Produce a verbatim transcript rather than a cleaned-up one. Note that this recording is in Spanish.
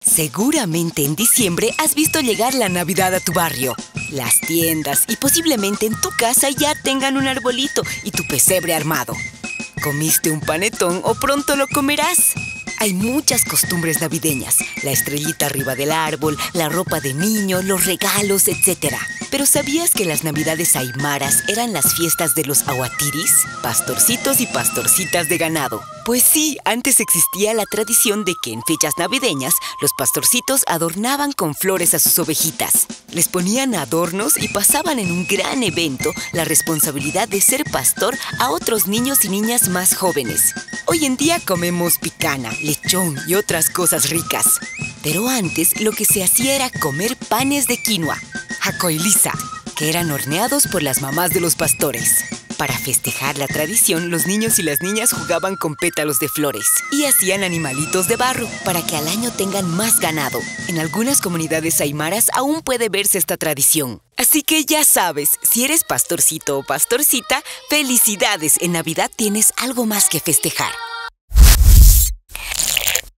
Seguramente en diciembre has visto llegar la Navidad a tu barrio. Las tiendas y posiblemente en tu casa ya tengan un arbolito y tu pesebre armado. ¿Comiste un panetón o pronto lo comerás? Hay muchas costumbres navideñas. La estrellita arriba del árbol, la ropa de niño, los regalos, etcétera. ¿Pero sabías que las navidades aymaras eran las fiestas de los ahuatiris? Pastorcitos y pastorcitas de ganado. Pues sí, antes existía la tradición de que en fechas navideñas los pastorcitos adornaban con flores a sus ovejitas. Les ponían adornos y pasaban en un gran evento la responsabilidad de ser pastor a otros niños y niñas más jóvenes. Hoy en día comemos picana, lechón y otras cosas ricas. Pero antes lo que se hacía era comer panes de quinoa, jacoiliza, que eran horneados por las mamás de los pastores. Para festejar la tradición, los niños y las niñas jugaban con pétalos de flores y hacían animalitos de barro para que al año tengan más ganado. En algunas comunidades aymaras aún puede verse esta tradición. Así que ya sabes, si eres pastorcito o pastorcita, ¡felicidades! En Navidad tienes algo más que festejar.